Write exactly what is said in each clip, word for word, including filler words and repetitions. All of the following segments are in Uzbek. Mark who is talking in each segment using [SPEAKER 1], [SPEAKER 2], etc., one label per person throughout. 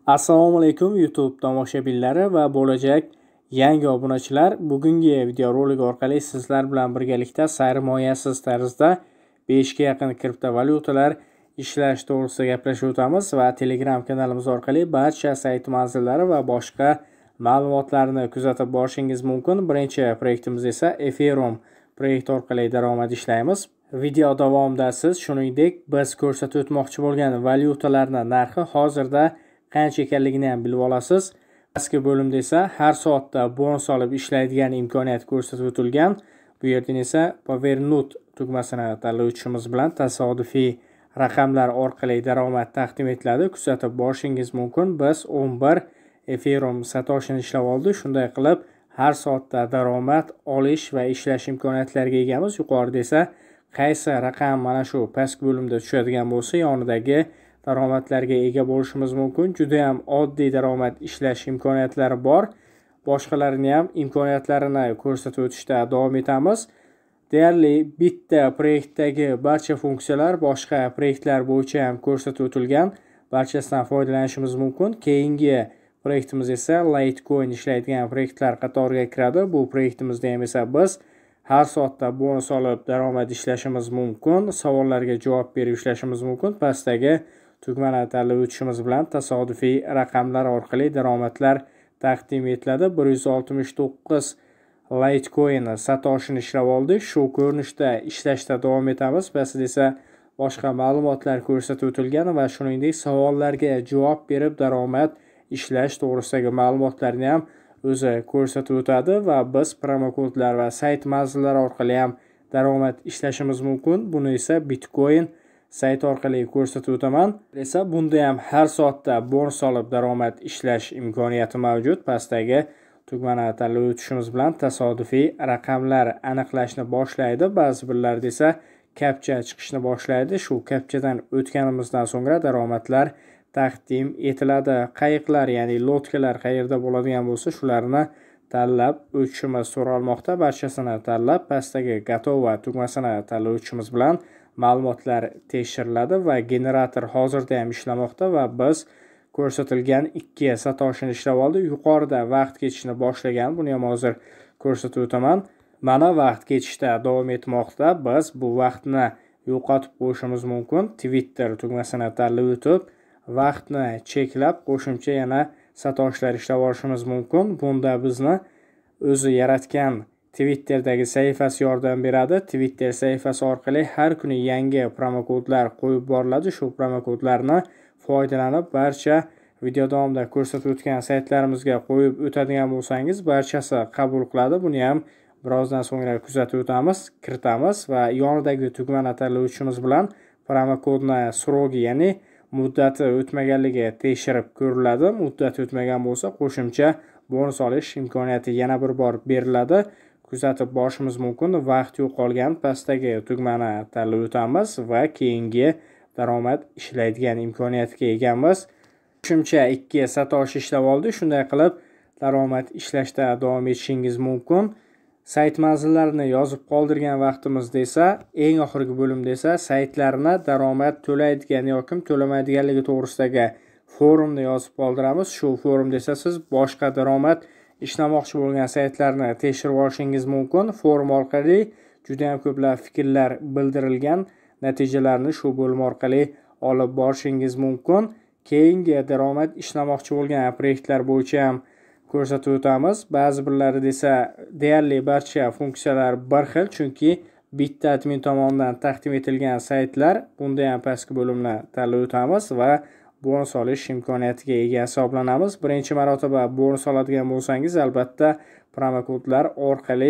[SPEAKER 1] Assalomu alaykum YouTube tomoshabinlari va bo'lajak yangi obunachilar. Bugungi videorolik orqali sizlar bilan birgalikda sarmoyasiz tarzda besh ga yaqin kriptovalyutalar ishlash to'g'risida gaplashib o'tamiz va Telegram kanalimiz orqali barcha sayt manzillari va boshqa ma'lumotlarni kuzatib borishingiz mumkin. Birinchi proyektimiz esa Ethereum proyekt orqali daromad ishlaymiz. Video davomida siz shuningdek biz ko'rsatib o'tmoqchi bo'lgan valyutalarning narxi hozirda qancha ekanligini ham bilib olasiz. Pastki bo'limda esa har soatda bonus olib ishlaydigan imkoniyat ko'rsatib o'tilgan. Bu yerda esa Powernut tugmasini tanlovchimiz bilan tasodifiy raqamlar orqali daromad taqdim etiladi. Kuzatib borishingiz mumkin. Biz o'n bir Ethereum satoshini ishlab oldik. Shunday qilib har soatda daromad olish va ishlash imkoniyatlariga egamiz. Yuqorida esa qaysi raqam mana shu pastki bo'limda tushadigan bo'lsa, yonidagi daromadlarga ega bo'lishimiz mumkin. Juda ham oddiy daromad ishlash imkoniyatlari bor. Boshqalarini ham imkoniyatlarini ko'rsatib o'tishda davom etamiz. Deyarli bitta proyektdagi barcha funksiyalar boshqa proyektlar bo'yicha ham ko'rsatib o'tilgan. Barchasidan foydalanishimiz mumkin. Keyingi proyektimiz esa Litecoin ishlaydigan proyektlar qatoriga kiradi. Bu proyektimizda ham esa biz har soatda bonus olib daromad ishlashimiz mumkin. Savollarga javob berib ishlashimiz mumkin. Pastdagi tugmani tanlab o'tishimiz bilan tasodifiy raqamlar orqali daromadlar taqdim etiladi. bir yuz oltmish to'qqiz Litecoin satoshini ishlab oldik. Shu ko'rinishda ishlashda davom etamiz. Pastda esa boshqa ma'lumotlar ko'rsatib o'tilgan va shuningdek savollarga javob berib daromad ishlash to'g'risidagi ma'lumotlarni ham o'zi ko'rsatib o'tadi va biz promokodlar va sayt manzillari orqali ham daromad ishlashimiz mumkin. Buni esa Bitcoin sayt orqali ko'rsatib o'taman. Esa bunda ham har soatda bonus olib daromad ishlash imkoniyati mavjud. Pastdagi tugmani tanlab o'tishimiz bilan tasodifiy raqamlar aniqlashni boshlaydi. Ba'zi birlarda esa kapcha chiqishni boshlaydi. Shu kapchadan o'tganimizdan so'ngra daromadlar taqdim etiladi. Qayiqlar, ya'ni lotkalar qayerda bo'ladigan bo'lsa, shularni tanlab o'tishimiz so'ralmoqda. Barchasini tanlab pastdagi Gatova tugmasini tanlab o'tishimiz bilan ma'lumotlar tekshiriladi va generator hozirda ham ishlamoqda va biz ko'rsatilgan ikki satoshini ishlab oldik. Yuqorida vaqt ketishni boshlagan. Buni ham hozir ko'rsatib o'taman. Mana vaqt ketishda davom etmoqda. Biz bu vaqtni yo'qotib qo'yishimiz mumkin. Twitter tugmasini tanlab o'tib vaqtni cheklab qo'shimcha yana satoshlar ishlab olishimiz mumkin. Bunda bizni o'zi yaratgan Twitter'dagi sahifasi yordam beradi. Twitter sahifasi orqali har kuni yangi promokodlar qo'yib boriladi. Shu promokodlarni foydalanib barcha video davomida ko'rsatib o'tgan saytlarimizga qo'yib o'tadigan bo'lsangiz, barchasi qabul qiladi. Buni ham birozdan so'ngra kuzatib o'tamiz, kiritamiz va yonidagi tugmani tanlab o'tishimiz bilan promokodni srogi, ya'ni muddati o'tmaganligi tekshirib ko'riladi. Muddati o'tmagan bo'lsa, qo'shimcha bonus olish imkoniyati yana bir bor beriladi. Kuzatib borishimiz mumkin. Vaqt yo'qolgan pastdagi tugmani tanlab o'tamiz va keyingi daromad ishlaydigan imkoniyatga egamiz. Qo'shimcha ikki satosh ishlab oldik. Shunday qilib daromad ishlashda davom etishingiz mumkin. Sayt manzillarini yozib qoldirgan vaqtimizda esa eng oxirgi bo'limda esa saytlarni daromad to'laydigan yoki to'lamaydiganligi to'g'risidagi forumni yozib qoldiramiz. Shu forumda esa siz boshqa daromad ishlamoqchi bo'lgan saytlarni tekshirib olishingiz mumkin. Forum orqali juda ham ko'plab fikrlar bildirilgan. Natijalarni shu bo'lim orqali olib borishingiz mumkin. Keyingi daromad ishlamoqchi bo'lgan proyektlar bo'yicha ham ko'rsatib o'tamiz. Ba'zi birlarida esa deyarli barcha funksiyalar bir xil, chunki bitta admin tomonidan taqdim etilgan saytlar. Bunda ham pastki bo'limni tanlab o'tamiz va bonus olish imkoniyatiga ega hisoblanamiz. Birinchi marotaba bonus oladigan bo'lsangiz, albatta promokodlar orqali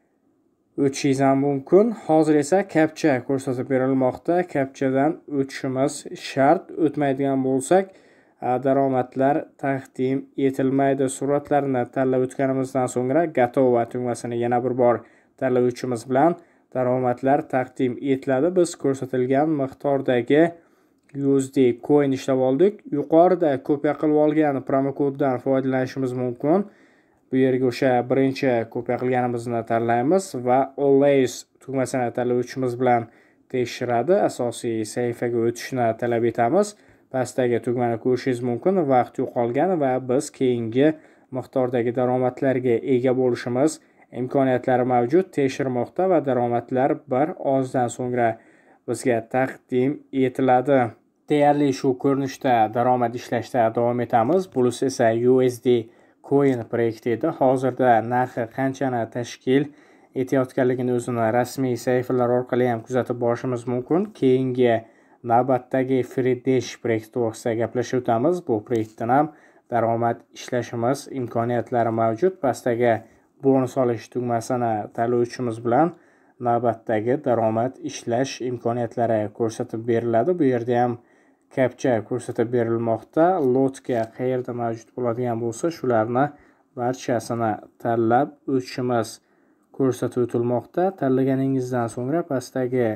[SPEAKER 1] o'tishingiz ham mumkin. Hozir esa kapcha ko'rsatib berilmoqda. Kapchadan o'tishimiz shart. O'tmaydigan bo'lsak, daromadlar taqdim etilmaydi. Suratlarni tanlab o'tganimizdan so'ngra Gatova tugmasini yana bir bor tanlab o'tishimiz bilan daromadlar taqdim etiladi. Biz ko'rsatilgan miqdordagi U S D coin ishlab oldik. Yuqorida kopiya qilib olgan promokoddan foydalanishimiz mumkin. Bu yerga o'sha birinchi kopiya qilganimizni tanlaymiz va Always tugmasini tanlab o'tishimiz bilan tekshiradi. Asosiy sahifaga o'tishni talab etamiz. pastdagi tugmani ko'rishingiz mumkin. Vaqt yo'qolgan va biz keyingi miqdordagi daromadlarga ega bo'lishimiz imkoniyatlari mavjud. Tekshirmoqda va daromadlar bir ozdan so'ngra bizga taqdim etiladi. Deyarli shu ko'rinishda daromad ishlashda davom etamiz. Bulus esa U S D Coin proyekti edi. Hozirda narxi qanchani tashkil etayotganligini o'zini rasmiy sahifalar orqali ham kuzatib borishimiz mumkin. Keyingi navbatdagi Freedash proyekti to'g'risida gaplashib o'tamiz. Bu proyektdan ham daromad ishlashimiz imkoniyatlari mavjud. Pastdagi bonus olish tugmasini tanlovchimiz bilan navbatdagi daromad ishlash imkoniyatlari ko'rsatib beriladi. Bu yerda ham captcha ko'rsatib berilmoqda. Lotga qayerda mavjud bo'ladigan bo'lsa, shularni barchasini tanlab o'tishimiz ko'rsatib o'tilmoqda. Tanlaganingizdan so'ngra pastdagi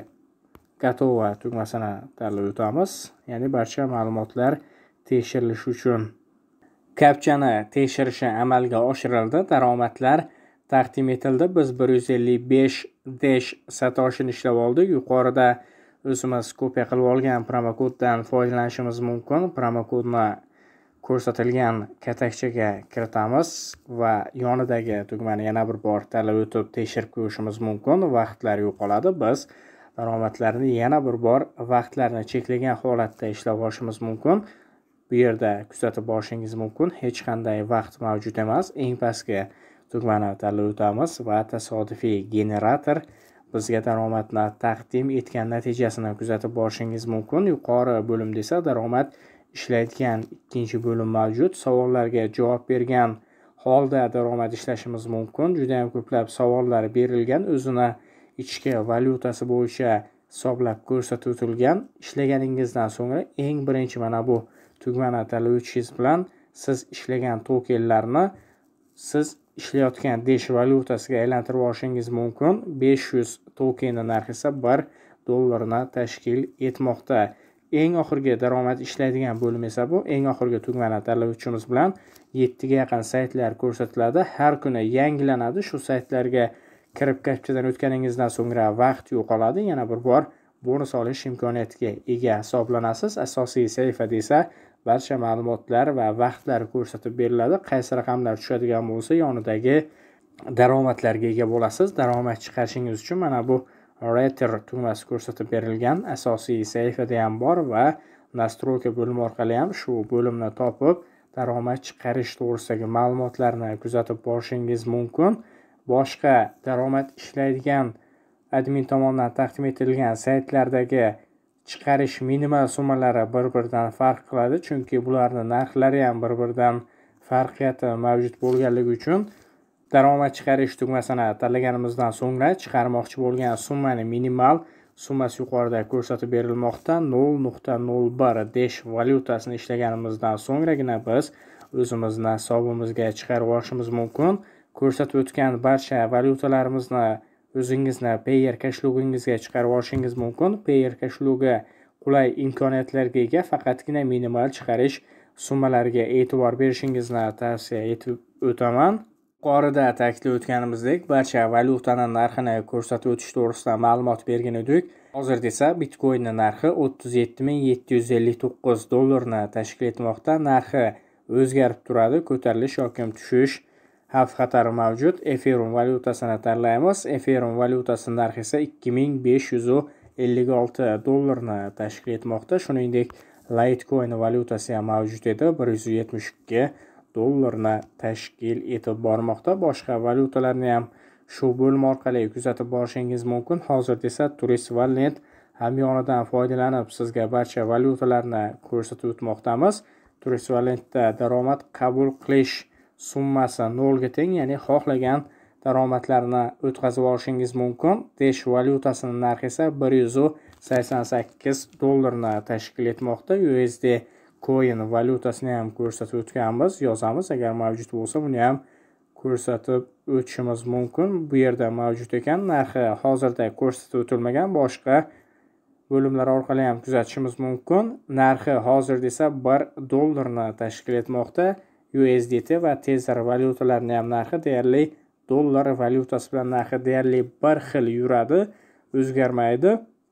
[SPEAKER 1] Gatova tugmasini tanlab o'tamiz. Ya'ni barcha ma'lumotlar tekshirilishi uchun captchani tekshirishi amalga oshirildi. Daromadlar taqdim etildi. Biz bir yuz ellik besh dash satoshini ishlab oldik. Yuqorida o'zimiz kopiya qilib olgan promokoddan foydalanishimiz mumkin. Promokodni ko'rsatilgan katakchaga kiritamiz va yonidagi tugmani yana bir bor tanlab o'tib tekshirib ko'rishimiz mumkin. Vaqtlar yo'qoladi. Biz daromadlarni yana bir bor vaqtlarni cheklagan holatda ishlab olishimiz mumkin. Bu yerda kuzatib borishingiz mumkin. Hech qanday vaqt mavjud emas. Eng pastki tugmani tanlab o'tamiz va tasodifiy generator bizga daromadni taqdim etgan natijasini kuzatib borishingiz mumkin. Yuqori bo'limda esa daromad ishlaydigan ikkinchi bo'lim mavjud. Savollarga javob bergan holda daromad ishlashimiz mumkin. Juda ham ko'plab savollar berilgan. O'zini ichki valyutasi bo'yicha hisoblab ko'rsatib o'tilgan. Ishlaganingizdan so'ngra eng birinchi mana bu tugmani tanlab o'tishingiz bilan siz ishlagan tokenlarni siz ishlayotgan Dash valyutasiga aylantirib olishingiz mumkin. besh yuz tokenning narxi esa bir dollarni tashkil etmoqda. Eng oxirgi daromad ishlaydigan bo'lim esa bu. Eng oxirgi tugmani tanlab o'tishimiz bilan yetti ga yaqin saytlar ko'rsatiladi. Har kuni yangilanadi. Shu saytlarga kirib captchadan o'tganingizdan so'ngra vaqt yo'qoladi. Yana bir bor bonus olish imkoniyatiga ega hisoblanasiz. Asosiy sahifada esa barcha ma'lumotlar va vaqtlar ko'rsatib beriladi. Qaysi raqamlar tushadigan bo'lsa, yonidagi daromadlarga ega bo'lasiz. Daromad chiqarishingiz uchun mana bu Rater tugmasi ko'rsatib berilgan. Asosiy sahifada ham bor va nastroyka bo'limi orqali ham shu bo'limni topib, daromad chiqarish to'g'risidagi ma'lumotlarni kuzatib borishingiz mumkin. Boshqa daromad ishlaydigan admin tomonidan taqdim etilgan saytlardagi chiqarish minimal summalari bir-biridan farq qiladi, chunki bularning narxlari ham bir-biridan farqiyati mavjud bo'lganligi uchun daromad chiqarish tugmasini tanlaganimizdan so'ngra chiqarmoqchi bo'lgan summaning minimal summasi yuqorida ko'rsatib berilmoqda. nol nuqta nol bir Dash valyutasini ishlaganimizdan so'ngragina biz o'zimizni hisobimizga chiqarib olishimiz mumkin. Ko'rsatib o'tgan barcha valyutalarimizni o'zingizni Payer kashlogingizga chiqarib olishingiz mumkin. Payer kashlogi qulay imkoniyatlarga ega, faqatgina minimal chiqarish summalariga e'tibor berishingizni tavsiya etib o'taman. Yuqorida ta'kidlab o'tganimizdek, barcha valyutaning narxini ko'rsatib o'tish to'g'risida ma'lumot bergan edik. Hozirda esa Bitcoinning narxi o'ttiz yetti ming yetti yuz ellik to'qqiz dollarni tashkil etmoqda. Narxi o'zgarib turadi, ko'tarilish yoki tushish xavf xatari mavjud. Ethereum valyutasini tanlaymiz. Ethereum valyutasining narxi esa ikki ming besh yuz ellik olti dollarni tashkil etmoqda. Shuningdek, Litecoin valyutasi ham mavjud edi, bir yuz yetmish ikki dollarni tashkil etib bormoqda. Boshqa valyutalarni ham shu bo'lim orqali kuzatib borishingiz mumkin. Hozirda esa Turist Wallet hamyonidan foydalanib sizga barcha valyutalarni ko'rsatib o'tmoqdamiz. Turist Walletda daromad qabul qilish summasi nol ga teng, ya'ni xohlagan daromadlarni o'tkazib olishingiz mumkin. Dash valyutasining narxi esa bir yuz sakson sakkiz dollarni tashkil etmoqda. U S D Coin valyutasini ham ko'rsatib o'tganmiz, yozamiz. Agar mavjud bo'lsa, buni ham ko'rsatib o'tishimiz mumkin. Bu yerda mavjud ekan. Narxi hozirda ko'rsatib o'tilmagan, boshqa bo'limlar orqali ham kuzatishimiz mumkin. Narxi hozirda esa bir dollarni tashkil etmoqda. U S D T va Tether valyutalarining ham narxi deyarli dollar valyutasi bilan narxi deyarli bir xil yuradi, o'zgarmaydi.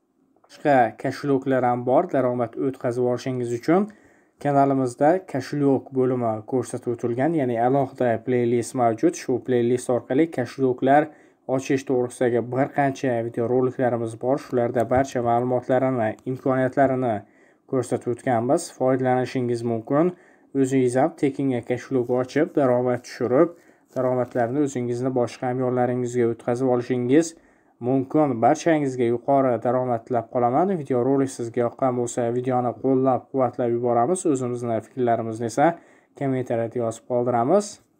[SPEAKER 1] boshqa koshyoklar ham bor. Daromad o'tkazib olishingiz uchun kanalimizda koshyok bo'limi ko'rsatib o'tilgan, ya'ni alohida playlist mavjud. Shu playlist orqali koshyoklar ochish to'g'risidagi bir qancha videoroliklarimiz bor. Shularda barcha ma'lumotlarini, imkoniyatlarini ko'rsatib o'tganmiz. Foydalanishingiz mumkin. O'zingiz ham tekinga koshyok ochib, daromad tushirib, daromadlarni o'zingizni boshqa hamyorlaringizga o'tkazib olishingiz mumkin. Barchangizga yuqori daromad tilab qolaman. Videorolik sizga yoqqan bo'lsa, videoni qo'llab-quvvatlab yuboramiz. O'zimizning fikrlarimizni esa kommentariyada yozib qoldiramiz.